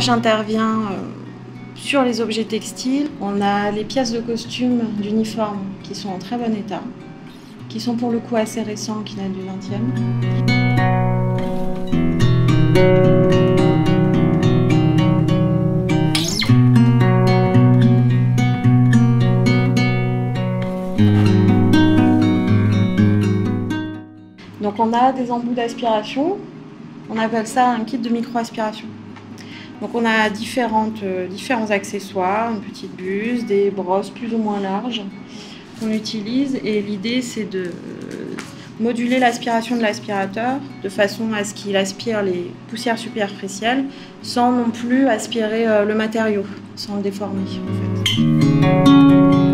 j'interviens sur les objets textiles. On a les pièces de costume d'uniforme qui sont en très bon état, qui sont pour le coup assez récents, qui datent du 20e. Donc on a des embouts d'aspiration, on appelle ça un kit de micro-aspiration. Donc on a différents accessoires, une petite buse, des brosses plus ou moins larges qu'on utilise, et l'idée c'est de moduler l'aspiration de l'aspirateur de façon à ce qu'il aspire les poussières superficielles sans non plus aspirer le matériau, sans le déformer en fait.